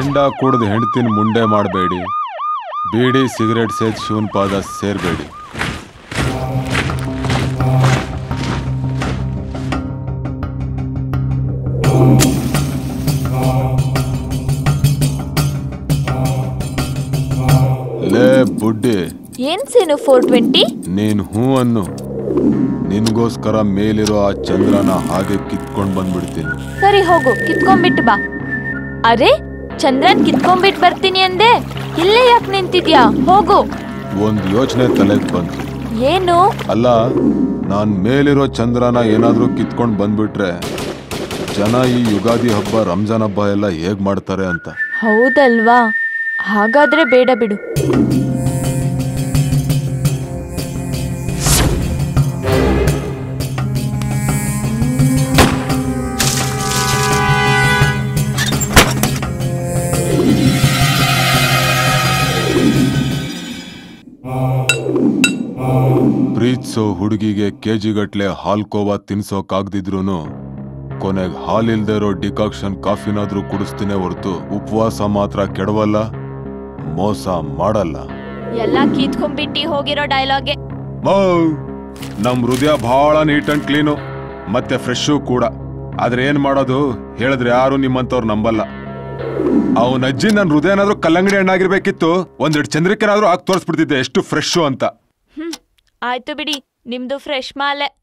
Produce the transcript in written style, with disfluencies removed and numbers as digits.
ಗಂಡ ಕುಡ್ದು ಹೆಂಡತಿನ ಮುಂಡೆ ಮಾಡಬೇಡಿ, ಬೀಡಿ ಸಿಗರೇಟ್ ಸೇದ್ ಶಿವನ್ ಪಾದ ಸೇರ್ಬೇಡಿ. ಲೇ ಬುಡ್ಡಿ, ಏನ್ ಸೇನು 420? ನೀನ್ ಹೂ ಅನ್ನು, ನಿನ್ಗೋಸ್ಕರ ಮೇಲಿರೋ ಆ ಚಂದ್ರನ ಹಾಗೆ ಕಿತ್ಕೊಂಡ್ ಬಂದ್ಬಿಡ್ತೀನಿ. ಸರಿ ಹೋಗು, ಕಿತ್ಕೊಂಡ್ಬಿಟ್ಟು ಬಾ. ಅರೆ, ಚಂದ್ರನ್ ಕಿತ್ಕೊಂಡ್ಬಿಟ್ಟು ಬರ್ತೀನಿ ಅಂದೆ, ಇಲ್ಲೇ ಯಾಕೆ ನಿಂತಿದ್ಯಾ? ಹೋಗು. ಒಂದ್ ಯೋಚನೆ ತಲೆಗ್ ಬಂತು. ಏನು? ಅಲ್ಲ, ನಾನ್ ಮೇಲಿರೋ ಚಂದ್ರನ ಏನಾದ್ರೂ ಕಿತ್ಕೊಂಡ್ ಬಂದ್ಬಿಟ್ರೆ ಜನ ಈ ಯುಗಾದಿ ಹಬ್ಬ, ರಂಜಾನ್ ಹಬ್ಬ ಎಲ್ಲ ಹೇಗ್ ಮಾಡ್ತಾರೆ ಅಂತ. ಹೌದಲ್ವಾ? ಹಾಗಾದ್ರೆ ಬೇಡ ಬಿಡು. ಪ್ರೀತ್ಸೋ ಹುಡುಗಿಗೆ ಕೆಜಿಗಟ್ಲೆ ಹಾಲ್ ಕೋವಾ ತಿನ್ಸೋಕಾಗ್ದಿದ್ರೂನು ಕೊನೆಗೆ ಹಾಲಿಲ್ದೇ ಇರೋ ಡಿಕಾಕ್ಷನ್ ಕಾಫಿನಾದ್ರೂ ಕುಡಿಸ್ತೀನಿ ಹೊರತು ಉಪವಾಸ ಮಾತ್ರ ಕೆಡವಲ್ಲ, ಮೋಸ ಮಾಡಲ್ಲ. ಎಲ್ಲ ಕಿತ್ಕೊಂಡ್ಬಿಟ್ಟಿ ಹೋಗಿರೋ ಡೈಲಾಗೆ. ನಮ್ ಹೃದಯ ಬಹಳ ನೀಟ್ ಅಂಡ್ ಕ್ಲೀನು, ಮತ್ತೆ ಫ್ರೆಶು ಕೂಡ. ಆದ್ರೆ ಏನ್ ಮಾಡೋದು ಹೇಳಿದ್ರೆ ಯಾರು ನಿಮ್ಮಂತವ್ರು ನಂಬಲ್ಲ. ಅವನ ಅಜ್ಜಿ ನನ್ ಹೃದಯನಾದ್ರೂ ಕಲ್ಲಂಗಡಿ ಹಣ್ಣಾಗಿರ್ಬೇಕಿತ್ತು, ಒಂದೆರಡು ಚಂದ್ರಿಕೆನಾದ್ರೂ ಆಗಿ ತೋರಿಸ್ಬಿಡ್ತಿದ್ದೆ ಎಷ್ಟು ಫ್ರೆಶು ಅಂತ. ಆಯ್ತು ಬಿಡಿ, ನಿಮ್ದು ಫ್ರೆಶ್ ಮಾಲೆ.